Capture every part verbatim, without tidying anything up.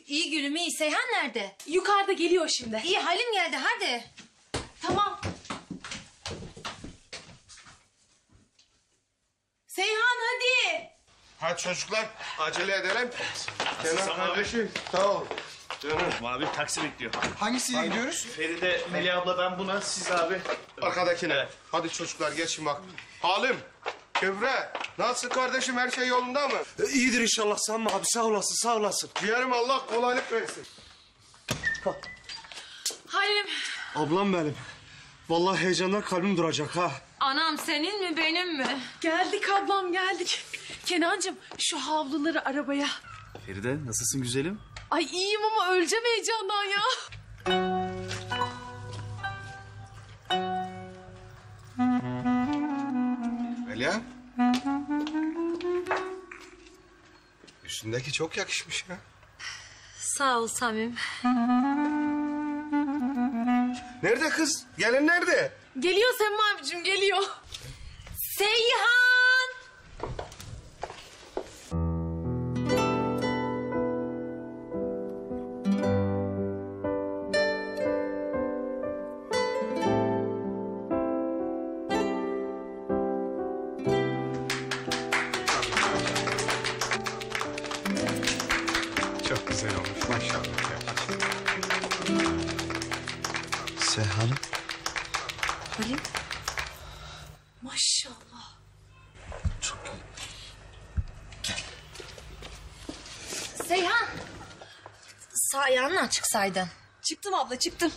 İyi gülüm iyi. Seyhan nerede? Yukarıda geliyor şimdi. İyi Halim geldi hadi. Tamam. Seyhan hadi. Hadi çocuklar acele edelim. Kenan kardeşim sağ ol. Canım. Abi taksi bekliyor. Hangisiyle gidiyoruz? Feride, Melih abla ben buna, siz abi. Arkadakine. Evet. Hadi çocuklar geçin bak. Halim, Kübra, nasılsın kardeşim, her şey yolunda mı? E, iyidir inşallah Sami abi, sağ olasın, sağ olasın. Diyelim Allah kolaylık versin. Halim. Ablam benim. Vallahi heyecandan kalbim duracak ha. Anam senin mi benim mi? Geldik ablam geldik. Kenancığım şu havluları arabaya. Feride, nasılsın güzelim? Ay iyiyim ama öleceğim heyecandan ya. Melia. Üstündeki çok yakışmış ya. Sağ ol Samim. Nerede kız? Gelin nerede? Geliyor Semma abicim geliyor. Seyhan! Çok güzel olmuş maşallah. Seyhan. Halim. Maşallah. Çok iyi. Seyhan. Sağ ayağını açık saydın. Çıktım abla çıktım.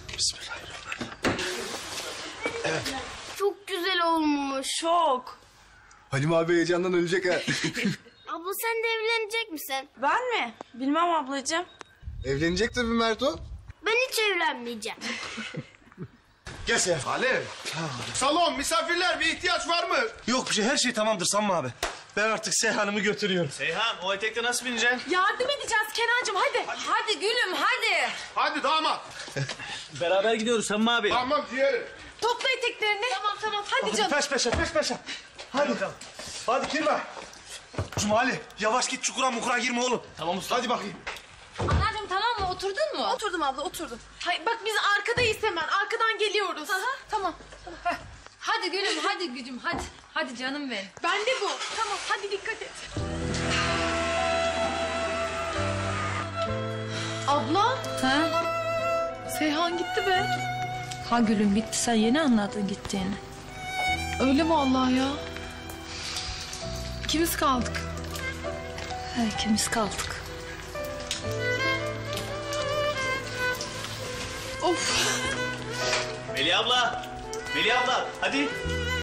Çok güzel olmuş. Çok. Halim abi heyecandan ölecek ha. Abla sen de evlenecek misin? Ben mi? Bilmem ablacığım. Evlenecek tabii Merto. Ben hiç evlenmeyeceğim. Gel Seyhan. Halim. Salon, misafirler, bir ihtiyaç var mı? Yok bir şey, her şey tamamdır Sami abi. Ben artık Seyhan'ımı götürüyorum. Seyhan, o etekte nasıl bineceksin? Yardım edeceğiz Kenancığım hadi. Hadi gülüm hadi. Hadi damat. Beraber gidiyoruz Samimi abi. Tamam ciğerim. Topla eteklerini. Tamam tamam hadi Hadi canım. peş peşe, peş peşe. Hadi. Hadi girme. Cumali, yavaş git, çukura mukura girme oğlum. Tamam usta. Hadi bakayım. Anacığım tamam mı? Oturdun mu? Oturdum abla oturdum. Hayır bak biz arkadayız hemen. Arkadan geliyoruz. Aha, tamam. Heh. Hadi gülüm hadi gücüm hadi. Hadi canım benim. Ben de bu. Tamam hadi dikkat et. Abla. Ha? Seyhan gitti be. Ha gülüm gitti sen yeni anladın gittiğini. Öyle vallahi ya. İkimiz kaldık. Ha, ikimiz kaldık. Of. Melih abla, Melih abla hadi.